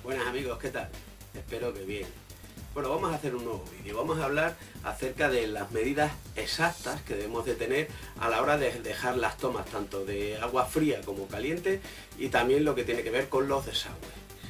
Buenas amigos, ¿qué tal? Espero que bien. Bueno, vamos a hacer un nuevo vídeo. Vamos a hablar acerca de las medidas exactas que debemos de tener a la hora de dejar las tomas tanto de agua fría como caliente y también lo que tiene que ver con los desagües.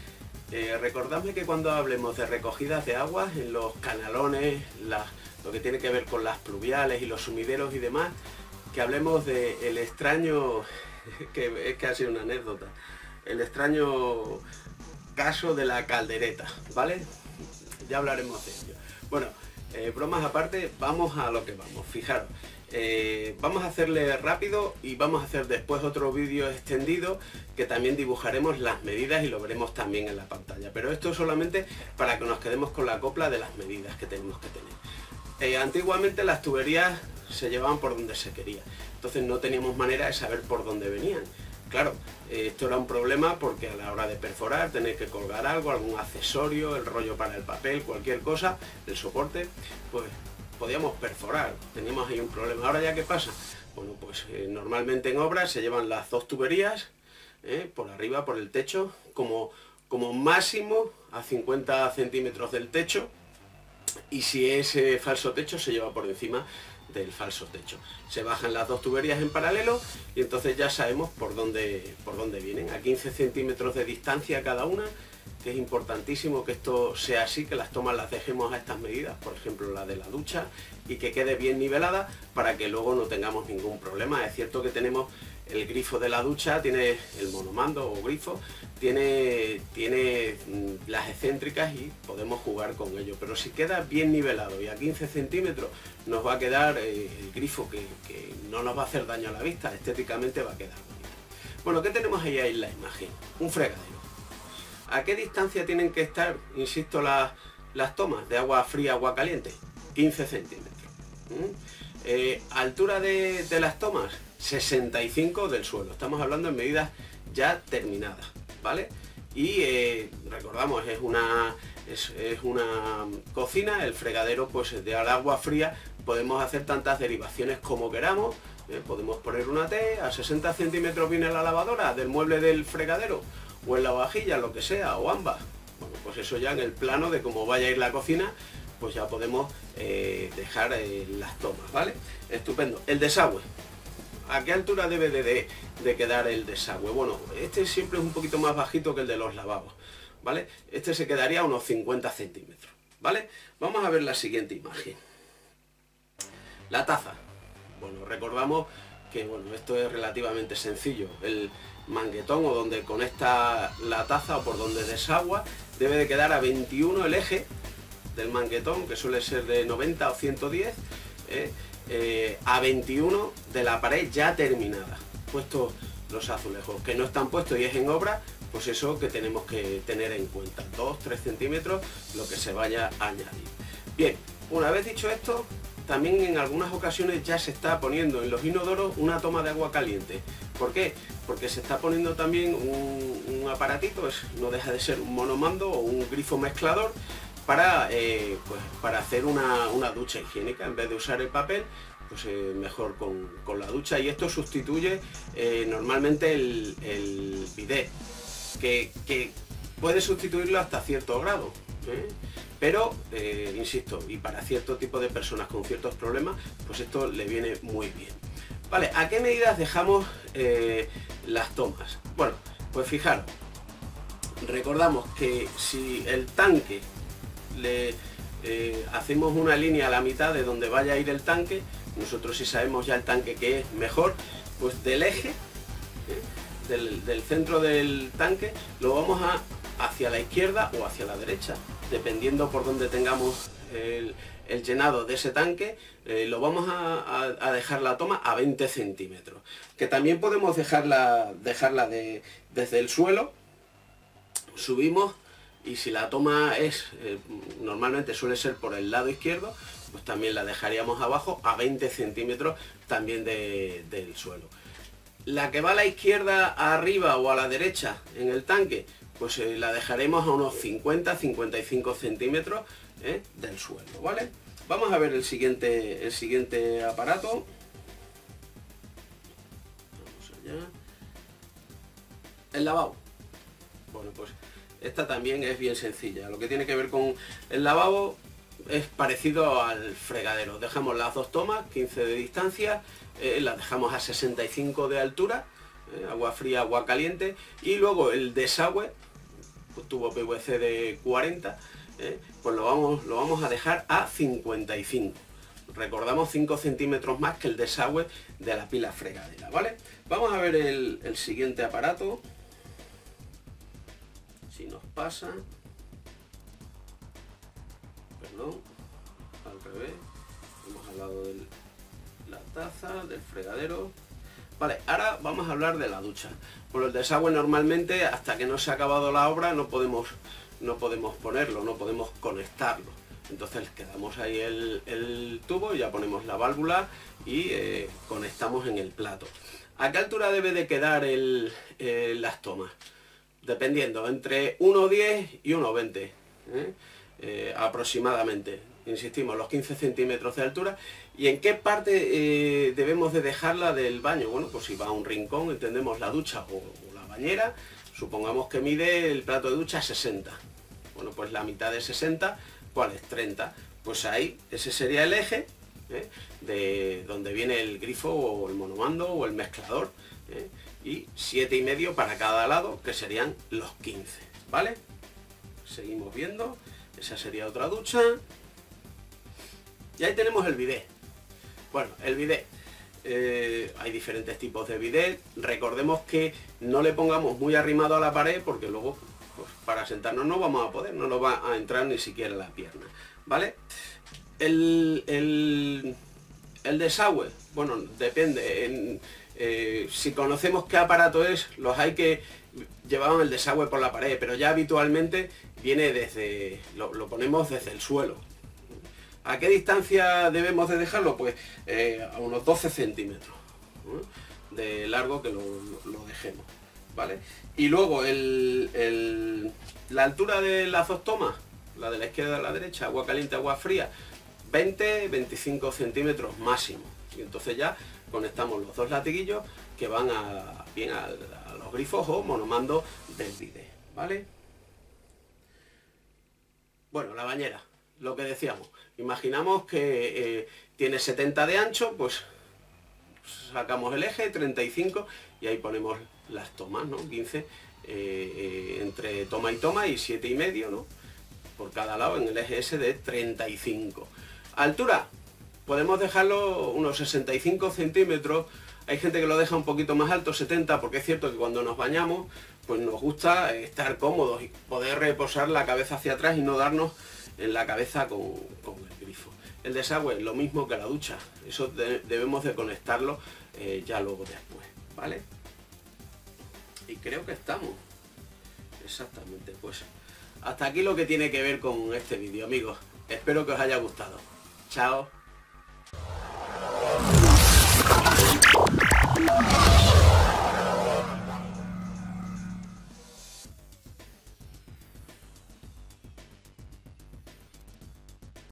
Recordadme que cuando hablemos de recogidas de aguas en los canalones, lo que tiene que ver con las pluviales y los sumideros y demás, que hablemos del extraño, que es casi una anécdota, el extraño caso de la caldereta, ¿vale? Ya hablaremos de ello. Bueno, bromas aparte, vamos a lo que vamos. Fijaros, vamos a hacerle rápido y vamos a hacer después otro vídeo extendido que también dibujaremos las medidas y lo veremos también en la pantalla. Pero esto solamente para que nos quedemos con la copla de las medidas que tenemos que tener. Antiguamente las tuberías se llevaban por donde se quería, entonces no teníamos manera de saber por dónde venían. Claro, esto era un problema porque a la hora de perforar, tener que colgar algo, algún accesorio, el rollo para el papel, cualquier cosa, el soporte, pues podíamos perforar, teníamos ahí un problema. Ahora ya, ¿qué pasa? Bueno, pues normalmente en obras se llevan las dos tuberías, por arriba, por el techo, como máximo a 50 centímetros del techo, y si es falso techo se lleva por encima del falso techo. Se bajan las dos tuberías en paralelo y entonces ya sabemos por dónde vienen, a 15 centímetros de distancia cada una, que es importantísimo que esto sea así, que las tomas las dejemos a estas medidas, por ejemplo la de la ducha, y que quede bien nivelada para que luego no tengamos ningún problema. Es cierto que tenemos el grifo de la ducha, tiene el monomando o grifo, tiene las excéntricas y podemos jugar con ello, pero si queda bien nivelado y a 15 centímetros nos va a quedar el grifo que no nos va a hacer daño a la vista, estéticamente va a quedar bonito. Bueno, ¿qué tenemos ahí en la imagen? Un fregadero. ¿A qué distancia tienen que estar, insisto, las tomas de agua fría, agua caliente? 15 centímetros. Altura de las tomas, 65 del suelo. Estamos hablando en medidas ya terminadas, ¿vale? Y recordamos, es una cocina, el fregadero, pues de agua fría podemos hacer tantas derivaciones como queramos. Podemos poner una T, a 60 centímetros viene la lavadora del mueble del fregadero, o en la vajilla, lo que sea, o ambas. Bueno, pues eso ya en el plano de cómo vaya a ir la cocina, pues ya podemos dejar las tomas, ¿vale? Estupendo. El desagüe. ¿A qué altura debe de quedar el desagüe? Bueno, este siempre es un poquito más bajito que el de los lavabos, ¿vale? Este se quedaría a unos 50 centímetros, ¿vale? Vamos a ver la siguiente imagen. La taza. Bueno, recordamos que bueno, esto es relativamente sencillo. El manguetón o donde conecta la taza o por donde desagua debe de quedar a 21 el eje del manguetón, que suele ser de 90 o 110, a 21 de la pared ya terminada. Puestos los azulejos que no están puestos y es en obra, pues eso que tenemos que tener en cuenta, 2-3 centímetros lo que se vaya a añadir. Bien, una vez dicho esto, también en algunas ocasiones ya se está poniendo en los inodoros una toma de agua caliente. ¿Por qué? Porque se está poniendo también un aparatito, no deja de ser un monomando o un grifo mezclador, para hacer una ducha higiénica. En vez de usar el papel, pues mejor con la ducha, y esto sustituye normalmente el bidet, que puede sustituirlo hasta cierto grado, pero insisto, y para cierto tipo de personas con ciertos problemas, pues esto le viene muy bien. Vale, ¿a qué medidas dejamos las tomas? Bueno, pues fijaros, recordamos que si el tanque le hacemos una línea a la mitad de donde vaya a ir el tanque, nosotros si sabemos ya el tanque que es mejor, pues del eje, del centro del tanque, lo vamos hacia la izquierda o hacia la derecha, dependiendo por donde tengamos el llenado de ese tanque. Lo vamos a dejar la toma a 20 centímetros, que también podemos dejarla desde el suelo, subimos, y si la toma es, normalmente suele ser por el lado izquierdo, pues también la dejaríamos abajo a 20 centímetros también del suelo. La que va a la izquierda arriba o a la derecha en el tanque, pues la dejaremos a unos 50-55 centímetros del suelo, ¿vale? Vamos a ver el siguiente aparato. Vamos allá. El lavabo. Bueno, pues Esta también es bien sencilla. Lo que tiene que ver con el lavabo es parecido al fregadero. Dejamos las dos tomas, 15 de distancia, las dejamos a 65 de altura, agua fría, agua caliente, y luego el desagüe, tubo PVC de 40, pues lo vamos a dejar a 55. Recordamos 5 centímetros más que el desagüe de la pila fregadera, ¿vale? Vamos a ver el siguiente aparato. Si nos pasa, perdón, al revés, hemos hablado de la taza, del fregadero. Vale, ahora vamos a hablar de la ducha. Por el desagüe normalmente, hasta que no se ha acabado la obra, no podemos ponerlo, no podemos conectarlo. Entonces quedamos ahí el tubo, ya ponemos la válvula y conectamos en el plato. ¿A qué altura debe de quedar las tomas? Dependiendo, entre 1,10 y 1,20 aproximadamente. Insistimos, los 15 centímetros de altura. ¿Y en qué parte debemos de dejarla del baño? Bueno, pues si va a un rincón, entendemos la ducha o la bañera, supongamos que mide el plato de ducha 60. Bueno, pues la mitad de 60, ¿cuál es? 30. Pues ahí, ese sería el eje de donde viene el grifo o el monomando o el mezclador. Y 7,5 para cada lado, que serían los 15, ¿vale? Seguimos viendo, esa sería otra ducha. Y ahí tenemos el bidet. Bueno, el bidet, hay diferentes tipos de bidet. Recordemos que no le pongamos muy arrimado a la pared, porque luego pues, para sentarnos no vamos a poder, no nos va a entrar ni siquiera la pierna, ¿vale? El desagüe, bueno, depende. Si conocemos qué aparato es, los hay que llevaban el desagüe por la pared, pero ya habitualmente viene desde, lo ponemos desde el suelo. ¿A qué distancia debemos de dejarlo? Pues a unos 12 centímetros de largo que lo dejemos, ¿vale? Y luego la altura de las dos tomas, la de la izquierda y la derecha, agua caliente, agua fría, 20-25 centímetros máximo. Y entonces ya conectamos los dos latiguillos que van bien a los grifos o monomando del bidet, ¿vale? Bueno, la bañera, lo que decíamos. Imaginamos que tiene 70 de ancho, pues sacamos el eje, 35, y ahí ponemos las tomas, ¿no? 15 entre toma y toma y 7,5, ¿no? Por cada lado en el eje ese de 35. Altura, podemos dejarlo unos 65 centímetros. Hay gente que lo deja un poquito más alto, 70, porque es cierto que cuando nos bañamos, pues nos gusta estar cómodos y poder reposar la cabeza hacia atrás y no darnos en la cabeza con el grifo. El desagüe, lo mismo que la ducha. Eso debemos de conectarlo ya luego después, ¿vale? Y creo que estamos. Exactamente, pues hasta aquí lo que tiene que ver con este vídeo, amigos. Espero que os haya gustado. Chao.